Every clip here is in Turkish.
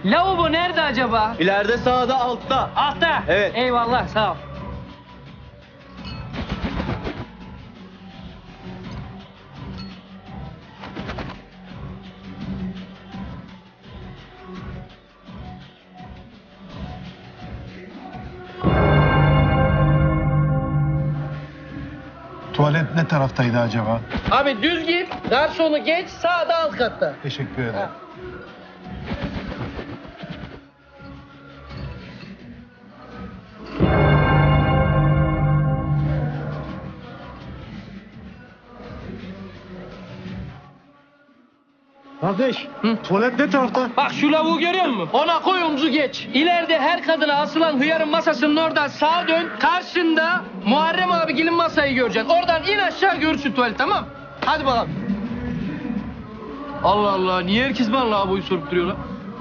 Lavabo nerede acaba? İleride sağda, altta. Altta. Evet. Eyvallah, sağ ol. Tuvalet ne taraftaydı acaba? Abi düz git, garsonu geç, sağda alt katta. Teşekkür ederim. Ha. Kardeş, tuvalet ne tarafta? Bak şu lavuğu görüyor musun? Ona koy omzu geç. İleride her kadına asılan hıyarın masasının oradan sağa dön. Karşında Muharrem abigilin masayı göreceksin. Oradan in aşağı görürsün tuvalet, tamam? Hadi bakalım. Allah Allah, niye herkes bana lavaboyu sorup duruyor lan?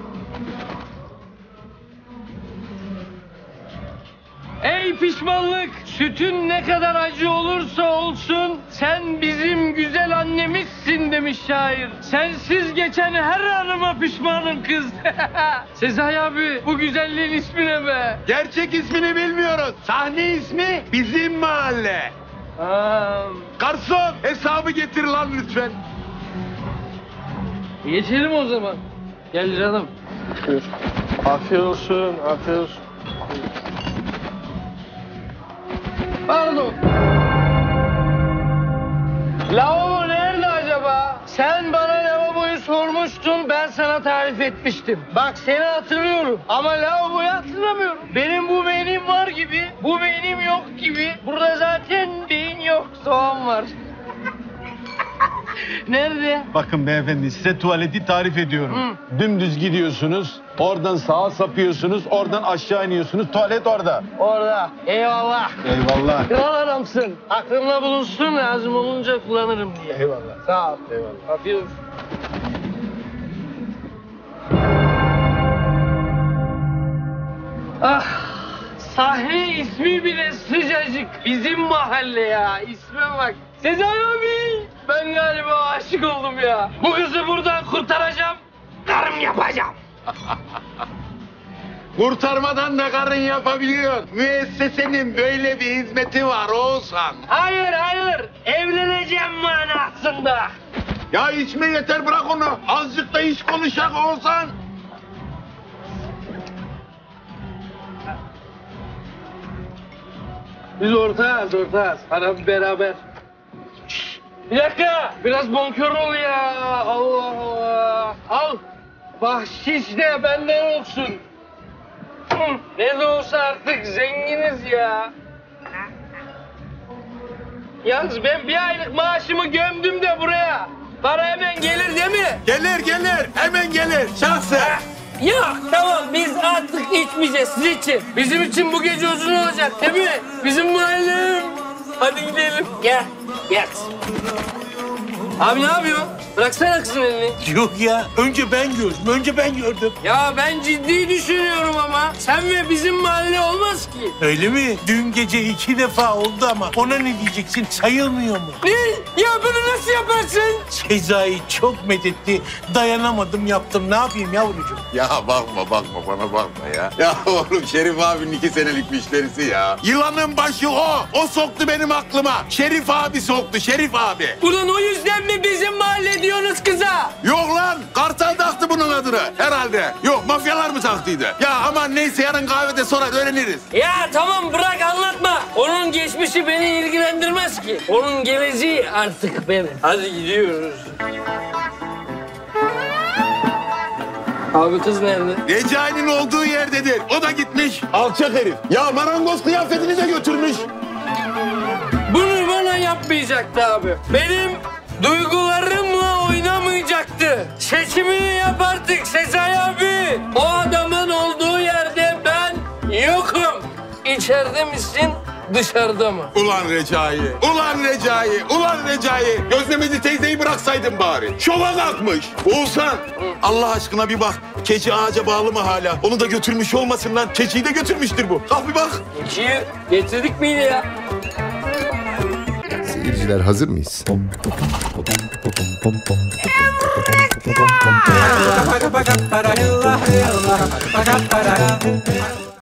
Ey pişmanlık! Sütün ne kadar acı olursa olsun sen bizim güzel annemizsin demiş şair. Sensiz geçen her anıma pişmanım kız. Sezai abi, bu güzelliğin ismi ne be? Gerçek ismini bilmiyoruz. Sahne ismi Bizim Mahalle. Garson, hesabı getir lan lütfen. Geçelim o zaman. Gel canım. Buyur. Afiyet olsun, afiyet olsun. Pardon. Lavabo nerede acaba? Sen bana lavaboyu sormuştun, ben sana tarif etmiştim. Bak seni hatırlıyorum ama lavaboyu hatırlamıyorum. Benim bu beynim var gibi, bu beynim yok gibi. Burada zaten beyin yok, soğan var. Nerede? Bakın beyefendi, size tuvaleti tarif ediyorum. Dümdüz gidiyorsunuz, oradan sağa sapıyorsunuz, oradan aşağı iniyorsunuz. Tuvalet orada. Orada. Eyvallah. Eyvallah. Kral adamsın. Aklımda bulunsun, lazım olunca kullanırım diye. Eyvallah. Sağ ol. Eyvallah. Afiyet olsun. Ah, sahne ismi bile sıcacık. Bizim mahalle ya. İsme bak. Sezai abi. Ben galiba aşık oldum ya. Bu kızı buradan kurtaracağım. Karım yapacağım. Kurtarmadan da karın yapabiliyor. Müessesenin böyle bir hizmeti var Oğuzhan. Hayır, hayır. Evleneceğim manasında. Ya içme yeter, bırak onu. Azıcık da iş konuşak Oğuzhan. Biz ortağız. Hadi beraber. Bir dakika. Biraz bonkör ol ya. Allah Allah. Al. Bahşiş de benden olsun. Ne de olsa artık zenginiz ya. Yalnız ben bir aylık maaşımı gömdüm de buraya. Para hemen gelir değil mi? Gelir. Hemen gelir. Şahsen. Yok, tamam, biz artık içmeyeceğiz siz için. Bizim için bu gece uzun olacak değil mi? Bizim mahallem. Hadi gidelim. Gel kızım. Abi ne yapıyorsun? Bıraksana kızın elini. Yok ya, önce ben gördüm. Ya ben ciddi düşünüyorum ama. Sen ve bizim mahalle olmaz ki. Öyle mi? Dün gece 2 defa oldu ama ona ne diyeceksin, sayılmıyor mu? Ne? Ya bunu nasıl yaparsın? Sezai çok methetti, dayanamadım yaptım. Ne yapayım yavrucuğum? Ya bakma bana bakma ya. Ya oğlum Şerif abinin 2 senelik müşterisi ya. Yılanın başı o. O soktu benim aklıma. Şerif abi soktu, Şerif abi. Ulan o yüzden mi bizim mahalle diyorsunuz kıza? Yok lan, Kartal taktı bunun adını herhalde. Yok, mafyalar mı taktıydı? Ya aman neyse, yarın kahvede sonra öğreniriz. Ya tamam, bırak anlatma. Onun geçmişi beni ilgilendirmez ki. Onun geleceği artık benim. Hadi gidiyoruz. Abi kız nerede? Recai'nin olduğu yerdedir. O da gitmiş. Alçak herif. Ya marangoz kıyafetini de götürmüş. Bunu bana yapmayacaktı abi. Benim duygularımla oynamayacaktı. Seçimini yap artık Sezai abi. O adamın olduğu yerde ben yokum. İçeride misin, dışarıda mı? Ulan Recai. Gözlemeci teyzeyi bıraksaydın bari. Şova kalkmış. Oğuzhan, Allah aşkına bir bak. Keçi ağaca bağlı mı hala? Onu da götürmüş olmasın lan. Keçiyi de götürmüştür bu. Kalk bir bak. Keçiyi getirdik miydi ya? Seyirciler hazır mıyız? para,